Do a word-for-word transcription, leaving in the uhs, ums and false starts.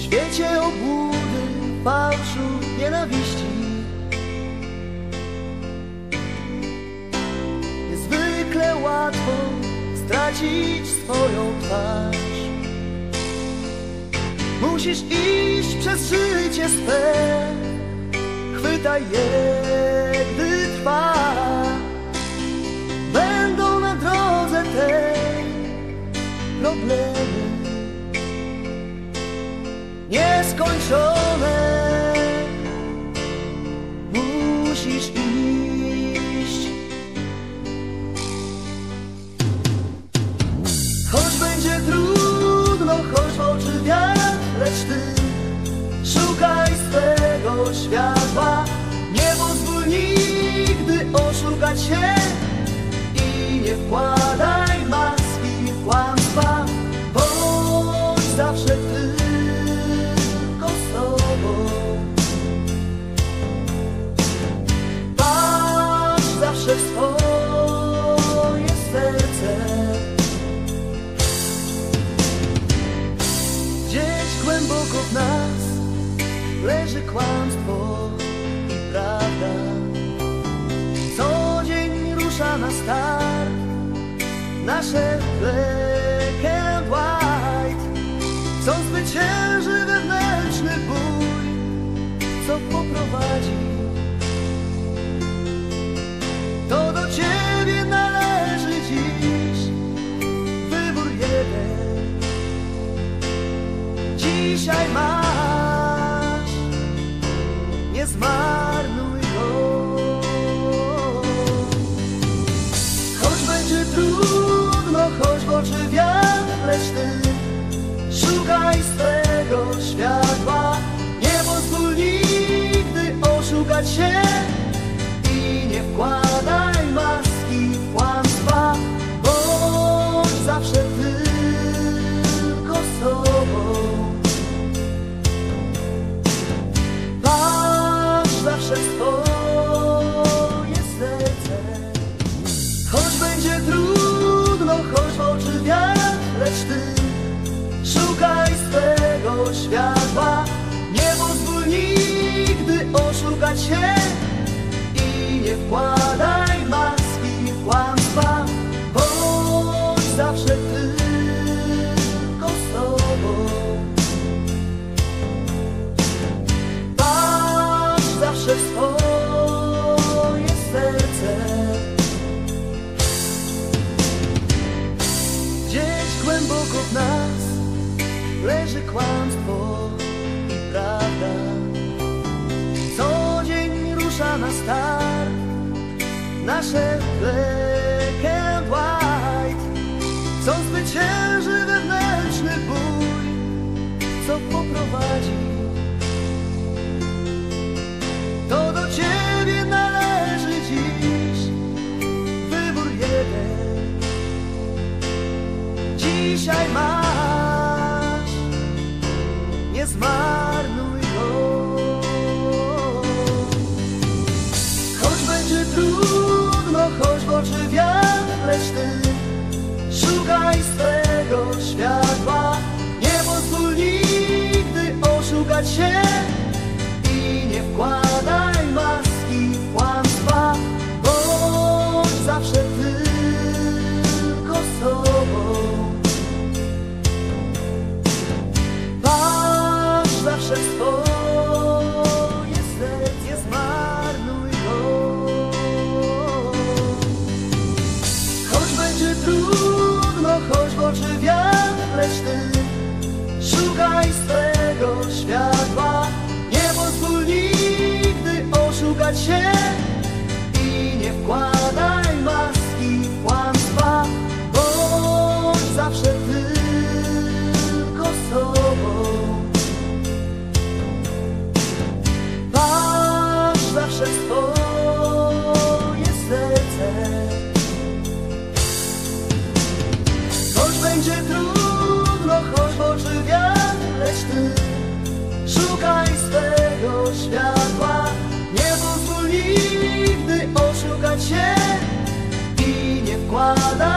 świecie obłudy, fałszu, nienawiści. Niezwykle łatwo stracić swoją twarz. Musisz iść przez życie swe, chwytaj je, gdy trwa. Będą na drodze tej problemy nieskończone. Musisz iść, choć będzie trudno, choć w oczy wiatr, lecz ty szukaj swego światła. Nie pozwól nigdy oszukać się i nie wkładaj maski kłamstwa. Bądź zawsze tylko sobą. Patrz zawsze w swoje serce. Gdzieś głęboko w nas leży kłamstwo i prawda. Co dzień rusza na start nasze black and white. Co zwycięży wewnętrzny bój, co poprowadzi. To do ciebie należy dziś wybór jeden. Dzisiaj masz, nie zmarnuj go. Choć będzie trudno, choć w oczy wiatr, lecz ty szukaj swego światła. Nie pozwól nigdy oszukać się i nie wkładaj maski kłamstwa. Bądź zawsze tylko sobą. Patrz zawsze w swoje serce. Choć będzie trudno, choć w oczy wiatr, lecz ty szukaj swego światła. Nie pozwól nigdy oszukać się i nie wkładaj maski kłamstwa. Bądź zawsze tylko sobą. Patrz zawsze w swoje serce. Gdzieś głęboko w nas leży kłamstwo i prawda. Co dzień rusza na start nasze black and white. Co zwycięży wewnętrzny bój, co poprowadzi. To do ciebie należy dziś wybór jeden. Dzisiaj masz, nie zmarnuj go. Choć będzie trudno, choć w oczy wiatr, lecz ty szukaj swego światła. Nie pozwól nigdy oszukać się i nie wkładaj maski kłamstwa. Bądź zawsze tylko sobą. Patrz zawsze w swoje serce, nie zmarnuj go. Choć będzie trudno, choć w oczy wiatr, lecz ty szukaj swego światła. Nie pozwól nigdy oszukać się i nie wkładaj maski kłamstwa. Bądź zawsze tylko sobą. Patrz zawsze w swoje serce. Choć będzie trudno, choć w oczy wiatr, lecz ty szukaj swego światła. Nie pozwól nigdy oszukać się i nie wkładaj